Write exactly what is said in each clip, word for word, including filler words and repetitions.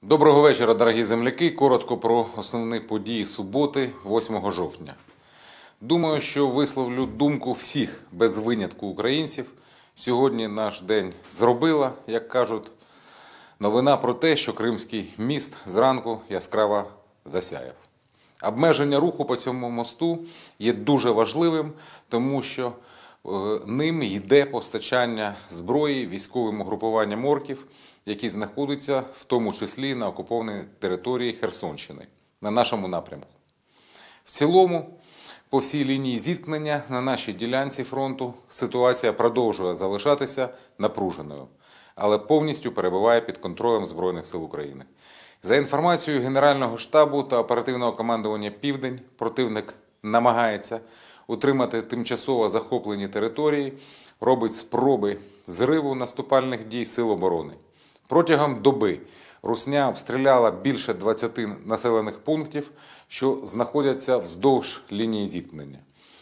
Доброго вечора, дорогі земляки. Коротко про основні події суботи, восьмого жовтня. Думаю, що висловлю думку всіх, без винятку українців. Сьогодні наш день зробила, як кажуть, новина про те, що Кримський міст зранку яскраво засяяв. Обмеження руху по цьому мосту є дуже важливим, тому що ним йде постачання зброї військовим угрупуванням орків, які знаходяться в тому числі на окупованій території Херсонщини, на нашому напрямку. В цілому, по всій лінії зіткнення на нашій ділянці фронту ситуація продовжує залишатися напруженою, але повністю перебуває під контролем Збройних сил України. За інформацією Генерального штабу та оперативного командування «Південь», противник намагається утримати тимчасово захоплені території, робить спроби зриву наступальних дій Сил оборони. Протягом доби Русня обстріляла більше двадцяти населених пунктів, що знаходяться вздовж лінії зіткнення.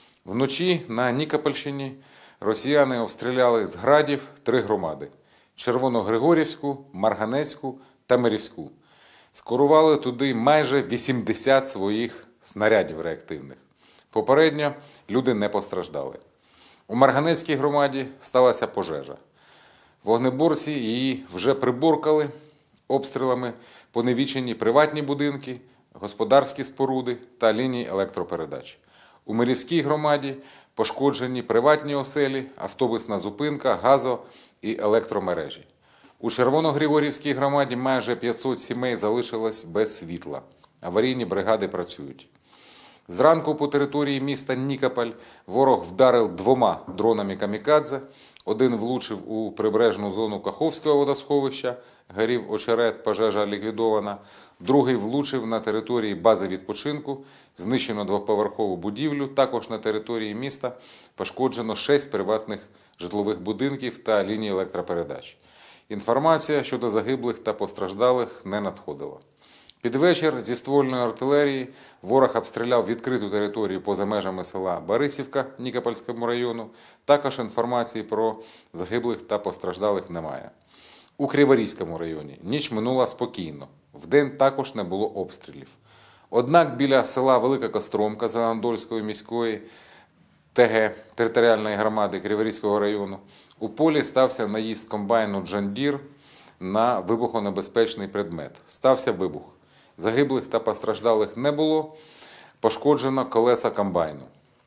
Вночі на Нікопольщині росіяни обстріляли з градів три громади – Червоногригорівську, Марганецьку та Мирівську. Скерували туди майже вісімдесят своїх снарядів реактивних. Попередньо люди не постраждали. У Марганецькій громаді сталася пожежа. Вогнеборці її вже приборкали обстрілами, поневічені приватні будинки, господарські споруди та лінії електропередач. У Мирівській громаді пошкоджені приватні оселі, автобусна зупинка, газо- і електромережі. У Червоногригорівській громаді майже п'ятсот сімей залишилось без світла. Аварійні бригади працюють. Зранку по території міста Нікополь ворог вдарив двома дронами камікадзе. Один влучив у прибережну зону Каховського водосховища, горів очерет, пожежа ліквідована. Другий влучив на території бази відпочинку, знищено двоповерхову будівлю. Також на території міста пошкоджено шість приватних житлових будинків та ліній електропередач. Інформація щодо загиблих та постраждалих не надходила. Під вечір зі ствольної артилерії ворог обстріляв відкриту територію поза межами села Борисівка Нікопольському району. Також інформації про загиблих та постраждалих немає. У Криворізькому районі ніч минула спокійно. Вдень також не було обстрілів. Однак біля села Велика Костромка Зеленодольської міської ТГ територіальної громади Криворізького району у полі стався наїзд комбайну «Джон Дір» на вибухонебезпечний предмет. Стався вибух. Загиблих та постраждалих не було, пошкоджено колеса комбайну.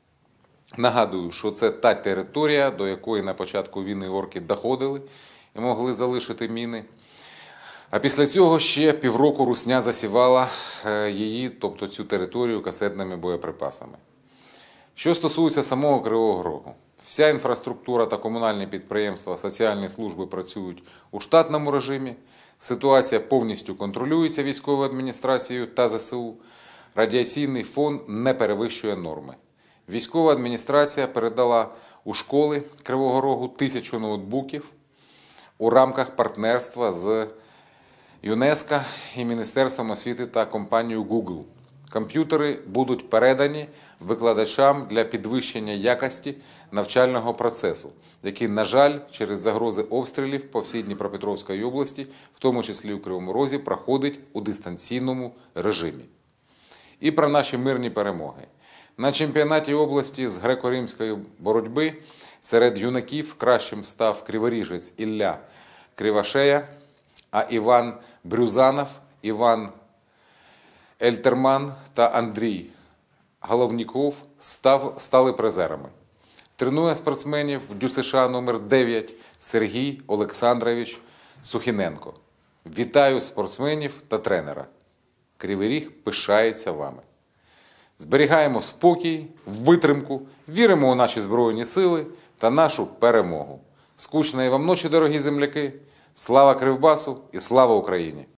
Нагадую, що це та територія, до якої на початку війни орки доходили і могли залишити міни. А після цього ще півроку Русня засівала її, тобто цю територію, касетними боєприпасами. Що стосується самого Кривого Рогу, вся інфраструктура та комунальні підприємства, соціальні служби працюють у штатному режимі. Ситуація повністю контролюється військовою адміністрацією та ЗСУ. Радіаційний фон не перевищує норми. Військова адміністрація передала у школи Кривого Рогу тисячу ноутбуків у рамках партнерства з ЮНЕСКО і Міністерством освіти та компанією Google. Комп'ютери будуть передані викладачам для підвищення якості навчального процесу, який, на жаль, через загрози обстрілів по всій Дніпропетровській області, в тому числі у Кривому Розі, проходить у дистанційному режимі. І про наші мирні перемоги. На чемпіонаті області з греко-римської боротьби серед юнаків кращим став криворіжець Ілля Кривошея, а Іван Брюзанов, Іван Ельтерман та Андрій Головніков став, стали призерами. Тренує спортсменів в ДЮСШ номер дев'ять Сергій Олександрович Сухіненко. Вітаю спортсменів та тренера. Кривий Ріг пишається вами. Зберігаємо спокій, витримку, віримо у наші Збройні Сили та нашу перемогу. Скучної вам ночі, дорогі земляки. Слава Кривбасу і слава Україні!